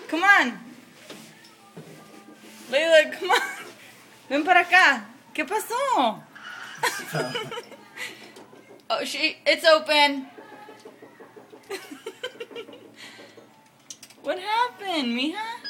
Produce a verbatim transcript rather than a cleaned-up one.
Come on. Leila, come on. Ven para acá. ¿Qué pasó? Oh, she, it's open. What happened, mija?